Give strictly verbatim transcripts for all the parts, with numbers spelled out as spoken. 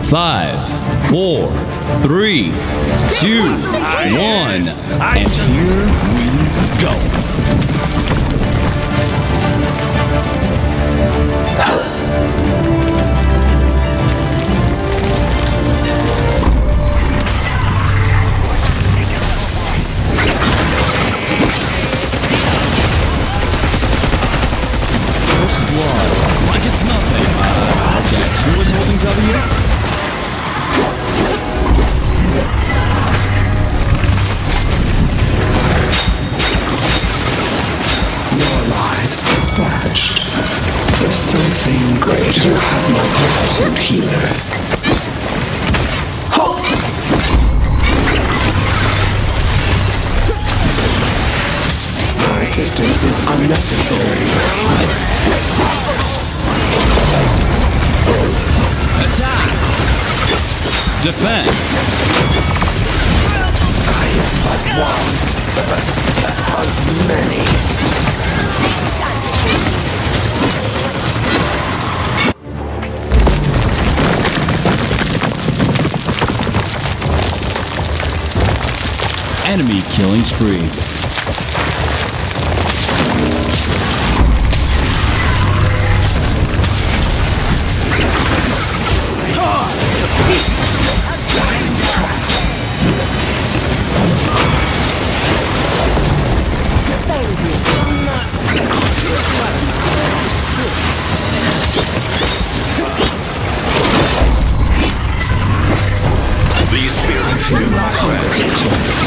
Five, four, three, two, one, and here we go. First blood, like it's nothing. Uh, okay, who was holding W? Dispatched. For something greater, have my gratitude, healer. Ho! My assistance is unnecessary. Attack! Defend! I am but one of many. Enemy killing spree. These spirits do not rest.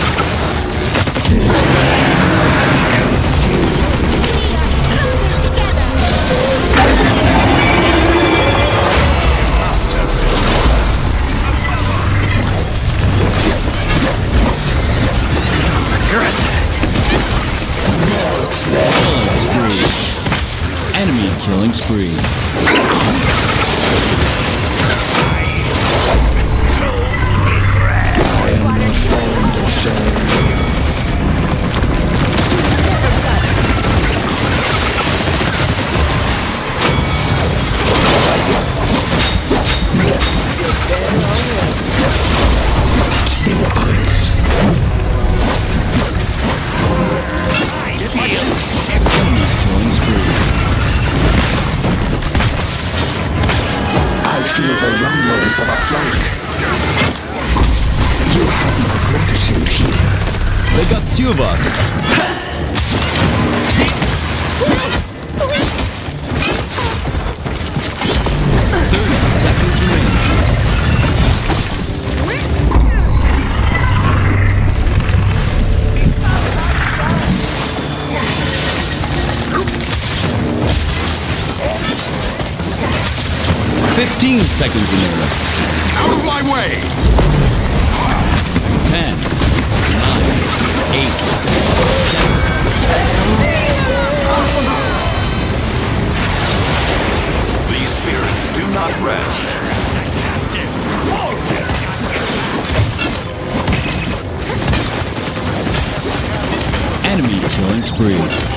Enemy killing spree. I am not fond of sharing. Feel the rumblings of a flank. You have my gratitude, healer. They got two of us. Thirty seconds remaining. Fifteen seconds remaining. Out of my way! Ten, nine, eight, seven. These spirits do not rest. Enemy killing spree.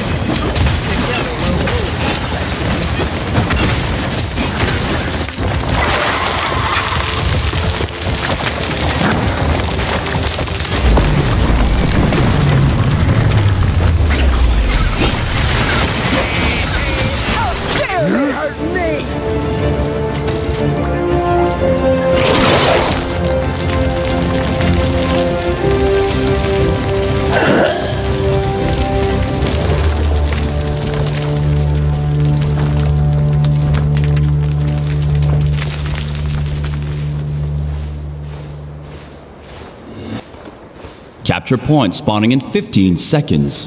Capture point spawning in fifteen seconds.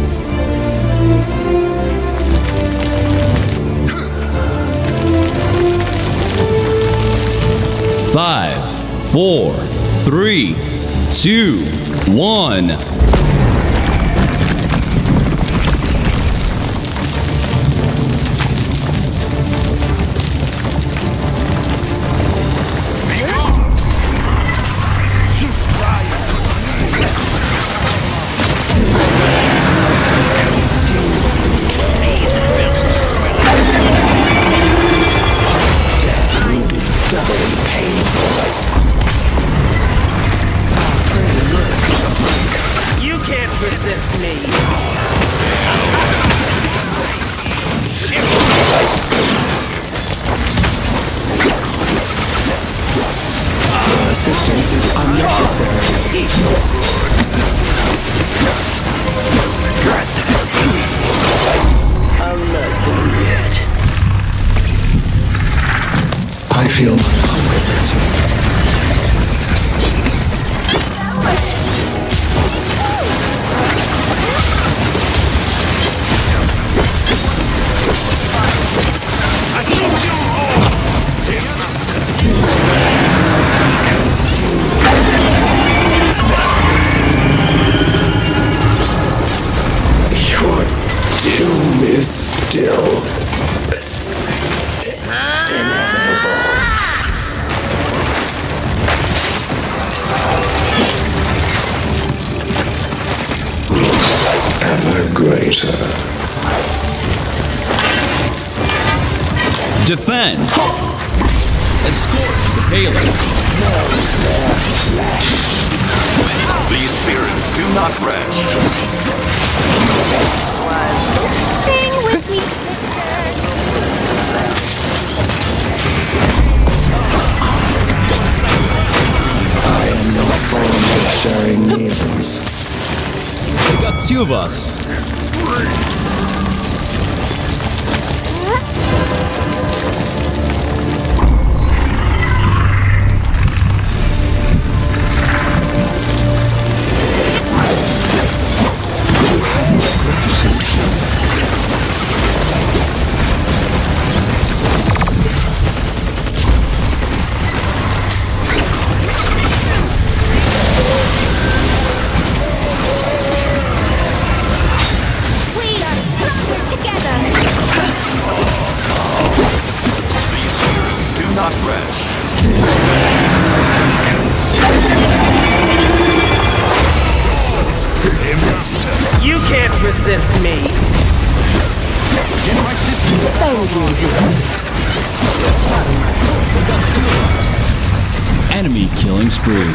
Five, four, three, two, one. Doubly pain. feel my hunger return. Your doom is still inevitable. Ever greater. Defend! Escort the payload. These spirits do not rest. Sing with me, sister. I am not fond of sharing meals. We got two of us. We are stronger together. These spirits do not rest. You can't resist me. Enemy killing spree.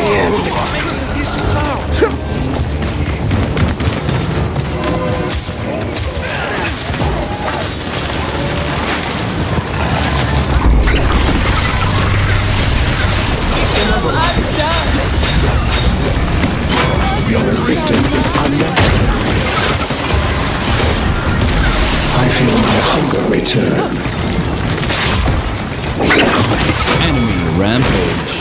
Your resistance is unnecessary. I feel my hunger return. Enemy rampage.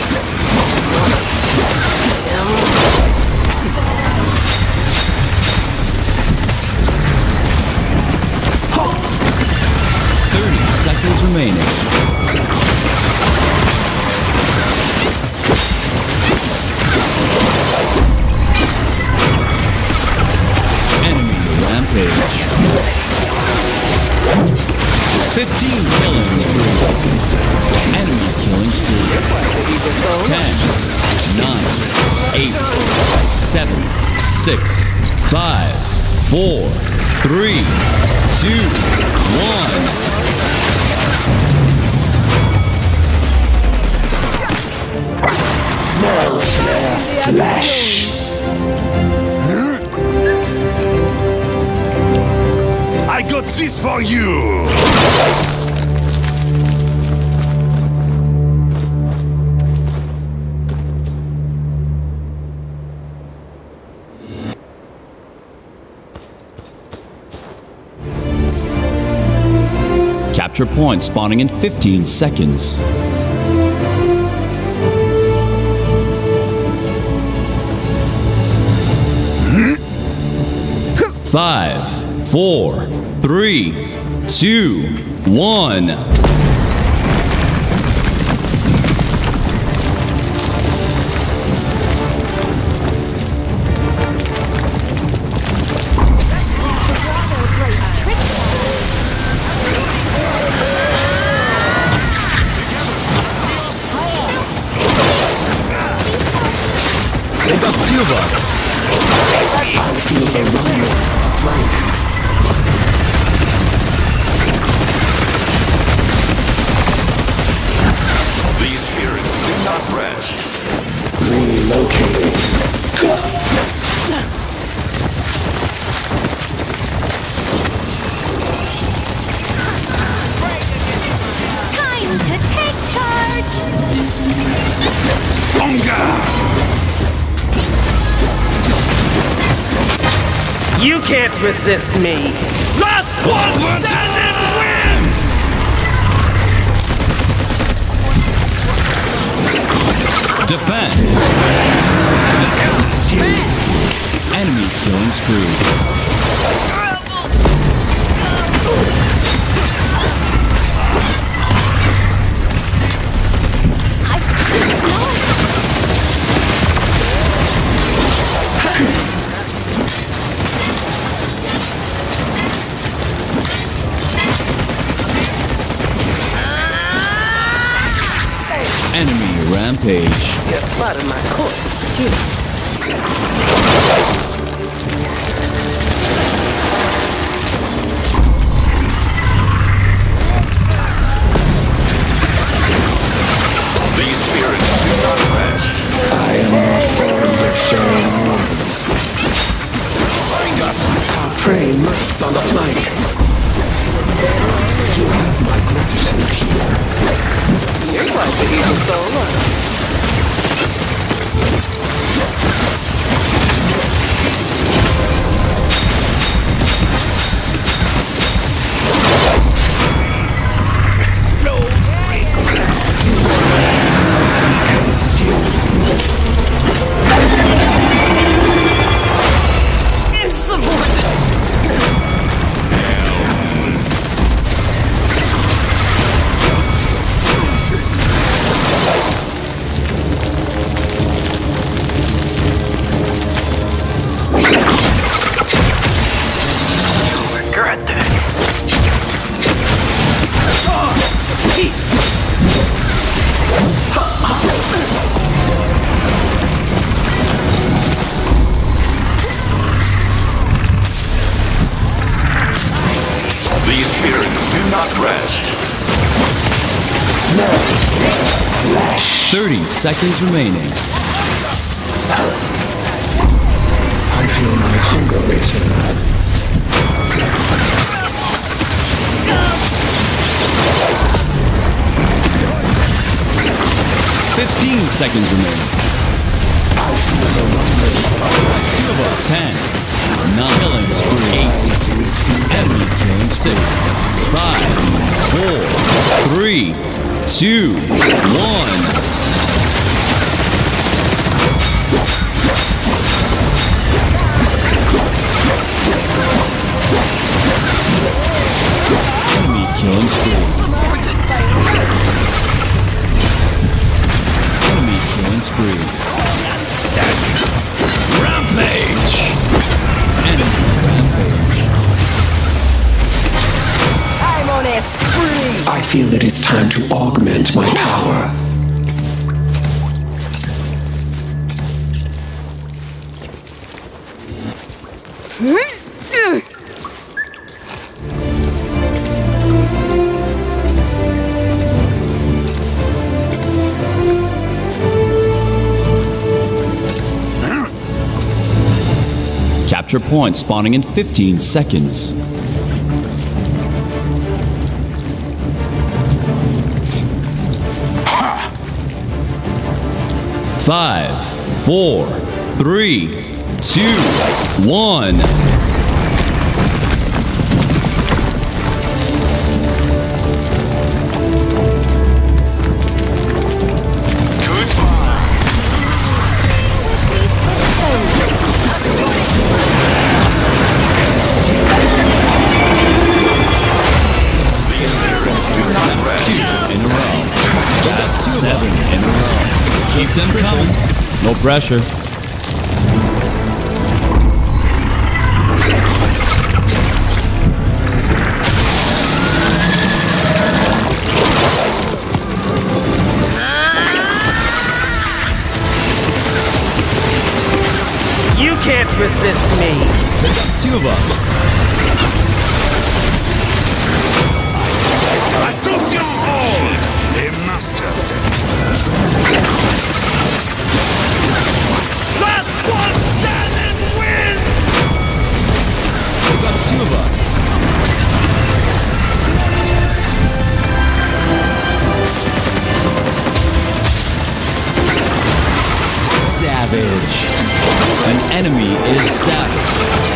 Thirty seconds remaining. Enemy rampage. Fifteen killing spree. Enemy killing spree. Ten, nine, eight, seven, six, five, four, three, two, one. Flesh. I got this for you! Capture point spawning in fifteen seconds. Five, four, three, two, one. They got two of us. I feel the rumble of flank. These spirits do not rest. Relocating. Time to take charge. You can't resist me. Last one standing Defend. Let's go. Enemy killing spree. Enemy rampage. You spotted my course. These spirits do not rest. I am not born with sharing words. Our prey mirth on the flank. You have my gratitude here. You're quite the evil soul. These spirits do not rest. thirty seconds remaining. I feel my hunger return. fifteen seconds remaining. ten. nine. Killing spree. eight. Enemy killing six. five. four. three. two. one. Enemy killing spree. Enemy killing spree. Rampage! Enemy rampage. I'm on a spree. I feel that it's time to augment my power. Capture point spawning in fifteen seconds. Five, four, three, two, one. In a row. That's seven in a row. Keep them coming. No pressure. You can't resist me. Two of us. Attention all! Les masters. Last one standing wins! We've got two of us. Savage. An enemy is savage.